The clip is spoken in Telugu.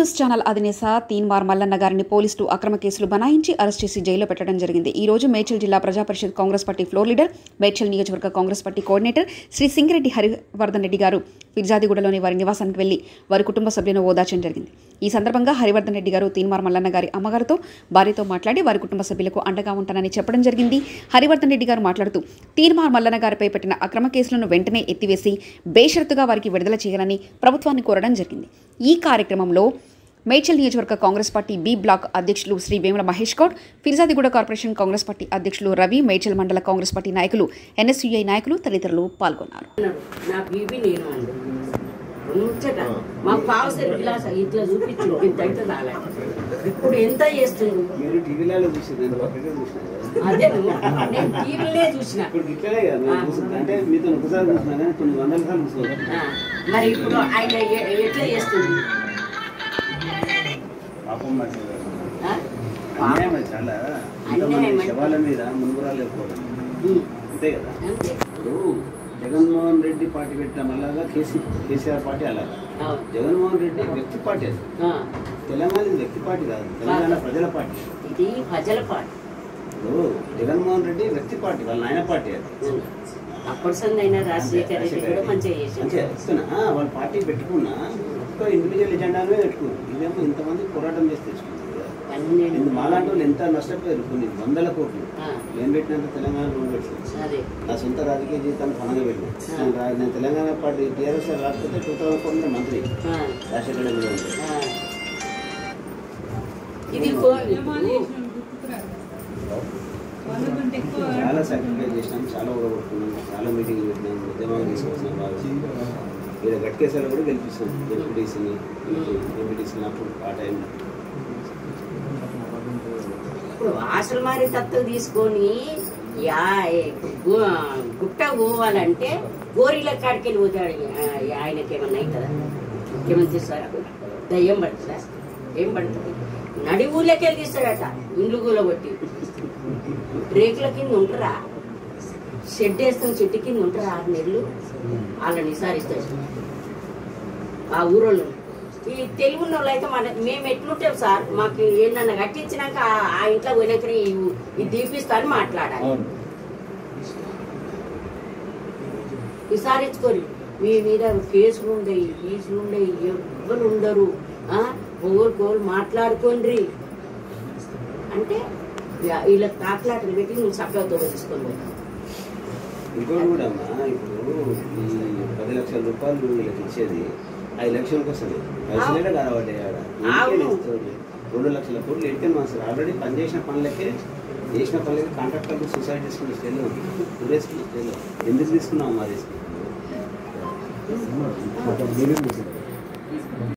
న్యూస్ ఛానల్ అధినేత తీన్మార్ మల్లన్న గారిని పోలీసులు అక్రమ కేసులు బనాయించి అరెస్ట్ చేసి జైల్లో పెట్టడం జరిగింది. ఈ రోజు మేడ్చల్ జిల్లా ప్రజా పరిషత్ Congress party floor leader, Medchal నియోజకవర్గ కాంగ్రెస్ పార్టీ కోఆర్డినేటర్ శ్రీ సింగిరెడ్డి హరివర్ధన్ రెడ్డి గారు ఫిర్జాదిగూడలోని వారి నివాసానికి వెళ్లి వారి కుటుంబ సభ్యులను ఓదార్చడం జరిగింది. ఈ సందర్భంగా హరివర్ధన్ రెడ్డి గారు తీన్మార్ మల్లన్న గారి అమ్మగారితో, భార్యతో మాట్లాడి వారి కుటుంబ సభ్యులకు అండగా ఉంటానని చెప్పడం జరిగింది. హరివర్ధన్ రెడ్డి గారు మాట్లాడుతూ తీన్మార్ మల్లన్న గారిపై పెట్టిన అక్రమ కేసులను వెంటనే ఎత్తివేసి బేషరతుగా వారికి విడుదల చేయాలని ప్రభుత్వాన్ని కోరడం జరిగింది. ఈ కార్యక్రమంలో మేడ్చల్ నియోజకవర్గ కాంగ్రెస్ పార్టీ బి బ్లాక్ అధ్యక్షులు శ్రీ వేముల మహేష్ గౌడ్, ఫిర్జాదిగూడ కార్పొరేషన్ కాంగ్రెస్ పార్టీ అధ్యక్షులు రవి, మేడ్చల్ మండల కాంగ్రెస్ పార్టీ నాయకులు, ఎన్ఎస్యుఐ నాయకులు తదితరులు పాల్గొన్నారు. ఇప్పుడు ఎంత చేస్తుంది మరి ఇప్పుడు ఆయన ఎట్లా చేస్తుంది? శవాల మీద మునుగురాలు లేకపోవడం అంతే కదా. ఇప్పుడు జగన్మోహన్ రెడ్డి పార్టీ పెట్టిన మళ్ళాగా కేసీఆర్ పార్టీ అలాగా. జగన్మోహన్ రెడ్డి వ్యక్తి పార్టీ అది. తెలంగాణ వ్యక్తి పార్టీ కాదు, తెలంగాణ ప్రజల పార్టీ. ఇది ప్రజల పార్టీ. ఇప్పుడు జగన్మోహన్ రెడ్డి వ్యక్తి పార్టీ, వాళ్ళ నాయన పార్టీ అది. అప్పటి సందైనా రాజశేఖర్ రెడ్డి కూడా మంచిగా చేస్తున్నా వాళ్ళ పార్టీ పెట్టుకున్నా ఒక్క ఇండివిజువల్ ఎజెండానే పెట్టుకున్నారు. ఇదేమో ఇంతమంది పోరాటం చేసి తెచ్చుకున్నారు. మాలాంటి వాళ్ళు ఎంత నష్టపోయారు, కొన్ని వందల కోట్లు. నేను పెట్టినంత తెలంగాణ లోన్ పెట్టాను. నా సొంత రాజకీయ జీవితాన్ని పనంగా పెట్టినాను. నేను తెలంగాణ పార్టీ టీఆర్ఎస్ రాకపోతే 2004 మంత్రి రాజశేఖర రెడ్డి కూడా ఉంటాయి. చాలా సాక్రిఫైస్ చేసినాం, చాలా ఊడగొట్టుకున్నాం, చాలా మీటింగ్లు పెట్టినాం, ఉద్యమాలు తీసుకొచ్చినాం. బాగా ఇక్కడ గట్కేసాలు కూడా గెలిపిస్తాం. ఎంపీటీసీని అప్పుడు ఆ టైంలో ఇప్పుడు అసలు మరి తత్వం తీసుకొని గుట్ట పోవాలంటే గోరీల కాడికి వెళ్ళి పోతాడు. ఆయనకి ఏమన్నా అవుతుందా? ముఖ్యమంత్రి సార్ దయ్యం పడుతుందా? ఏం పడుతుంది? నడి ఊళ్ళకి వెళ్ళి తీస్తాడట. ఇండ్లు కూల కొట్టి రేకుల కింద ఉంటారా? షెడ్ వేస్తాం, చెట్టు కింద ఉంటారా? 6 నెలలు వాళ్ళని విసారిస్తాడు ఆ ఊరోళ్ళు. ఈ తెలుగు వాళ్ళు అయితే మేము ఎట్లుంటాం సార్, మాకు ఏంటన్నా కట్టించినాక ఆ ఇంట్లో పోయినాక ఇది దీపిస్తా అని మాట్లాడాలి. విసారించుకోరు. మీ మీద కేసులు ఉండయి, ఫీజులు ఉండయి, ఎవ్వరు ఉండరు. ఓరు మాట్లాడుకోండి అంటే వీళ్ళకి తాట్లాటలు పెట్టి నువ్వు చక్కగా తీసుకొని పోతావు. ఇంకోటి కూడా అమ్మా, ఇప్పుడు ఈ 10 లక్షల రూపాయలు వీళ్ళకి ఇచ్చేది 5 లక్షలకు వస్తుంది. పైసలే కనబడ్డాయి. 2 లక్షల కోట్లు ఎడికని మాస్టర్ ఆల్రెడీ పనిచేసిన పనులకే, చేసిన పనులకి కాంట్రాక్టర్లు సూసైడ్ చేసుకునే స్టేజ్లో ఉంది. టూరేసుకునే స్టేజ్లో ఎందుకు తీసుకున్నాం? మా తీసుకున్నాం.